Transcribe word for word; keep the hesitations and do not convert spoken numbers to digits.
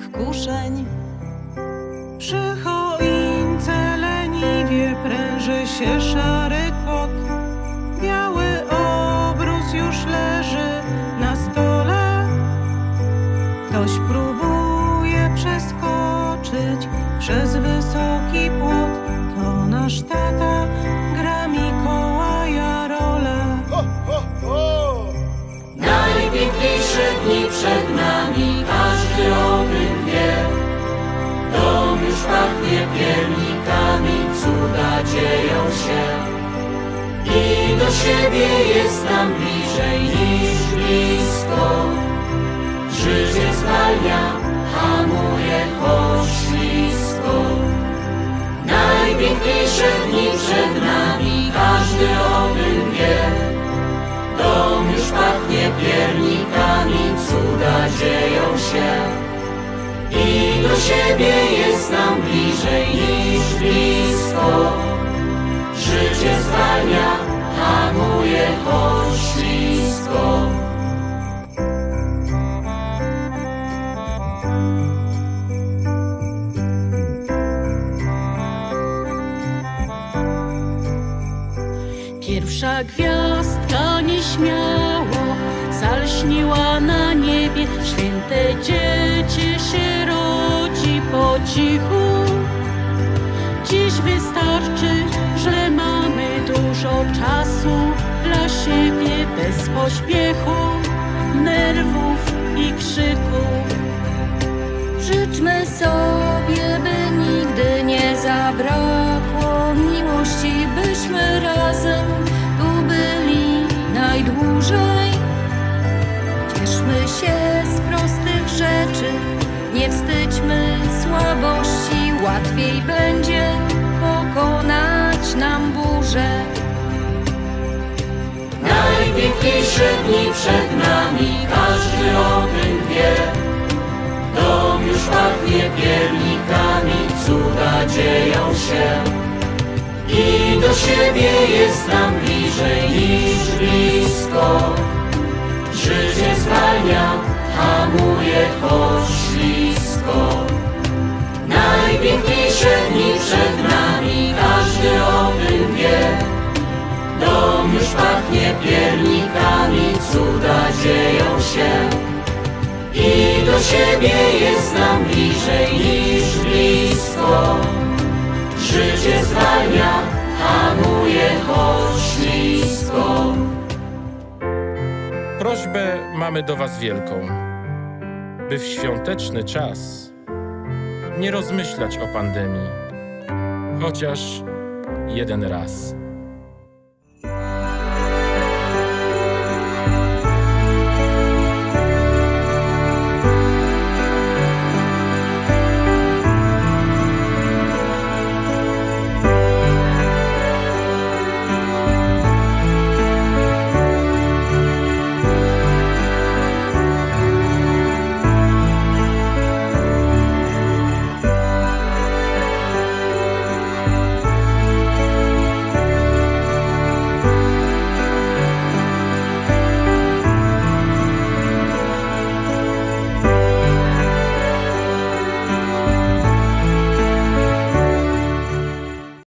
jak kuszeń. Przy choince leniwie pręży się szary kot. Biały obrus już leży na stole. Ktoś próbuje przeskoczyć przez wysoki płot. To nasz tata gra Mikołaja rolę. Ho, ho, ho! Najpiękniejsze dni przed nami, każdy o tym wie. Dom już pachnie piernikami, cuda dzieją się. I do siebie jest nam bliżej niż blisko. Życie zwalnia, hamuje, choć ślisko. Najpiękniejsze dni przed nami, każdy o tym wie. Dom już pachnie piernikami, cuda dzieją się. I do siebie jest nam bliżej niż blisko. Życie zwalnia, hamuje, choć ślisko. Pierwsza gwiazdka nieśmiało zalśniła na niebie. Święte dziecię się rodzi po cichu. Dziś wystarczy, że mamy dużo czasu dla siebie, bez pośpiechu, nerwów i krzyków. Życzmy sobie, by nigdy nie zabrakło miłości, byśmy razem tu byli najdłużej. Cieszmy się z prostych rzeczy, nie wstydźmy słabości, łatwiej będzie pokonać nam burzę. Najpiękniejsze dni przed nami, każdy o tym wie. Dom już pachnie piernikami, cuda dzieją się. I do siebie jest nam bliżej niż blisko. Życie zwalnia, hamuje, choć ślisko. Najpiękniejsze dni przed nami, każdy o tym wie. Dom już pachnie piernikami, cuda dzieją się. I do siebie jest nam bliżej niż blisko. Życie zwalnia, hamuje, choć ślisko. Prośbę mamy do Was wielką, by w świąteczny czas nie rozmyślać o pandemii, chociaż jeden raz.